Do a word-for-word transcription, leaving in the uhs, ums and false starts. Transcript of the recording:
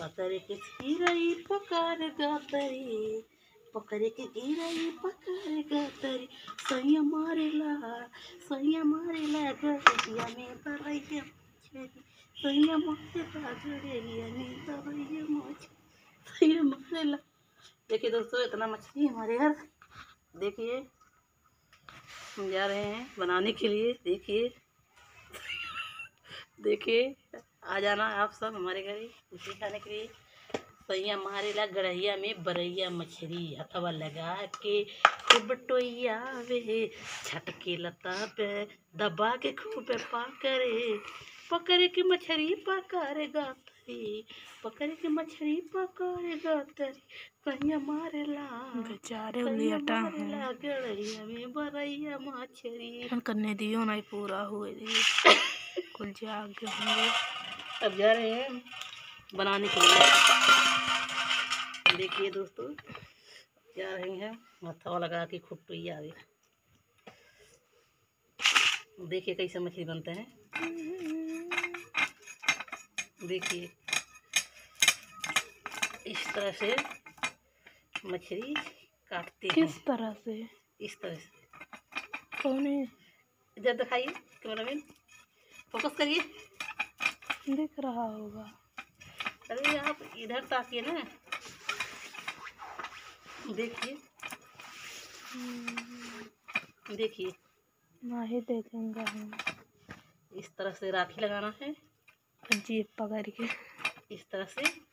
पकड़ के गिरई पकड़ गतरी, पकड़ के गिरई पकड़ गतरी, सैया मारेला सैया मारेला गड़िया में बरैया मछरी, सैया मारेला गड़िया में बरैया मछरी, सैया मारेला। देखिए दोस्तों, इतना मछली हमारे घर। देखिए हम जा रहे हैं बनाने के लिए। देखिए देखिए आ जाना आप सब हमारे घर मछली खाने के लिए। सैया मारेला गड़हिया में बरैया मछली, हथवा लगा के खूब टोइया वे, छटके लता पे दबा के खूब पाकरे, पकड़े के मछली पकड़े गतरी, पकड़े के मछली पकड़े गतरी, सैया मारेला बेचारे सैया उलियटा मारेला गड़हिया में बरैया मछली। करने दियो नहीं पूरा हुए कुल जाग होंगे। अब जा रहे हैं बनाने के लिए। देखिए दोस्तों, जा रहे हैं हथवा लगा के खूब टोइया आगे। देखिए कैसे मछली बनते हैं। देखिए इस तरह से मछली काटते हैं। किस तरह से? इस तरह से। कौन है? इधर दिखाइए कैमरामैन, फोकस करिए। दिख रहा होगा। अरे आप इधर ताकिए ना। देखिए देखिए नहीं देखेंगे हम। इस तरह से राखी लगाना है, जीप पकड़ के इस तरह से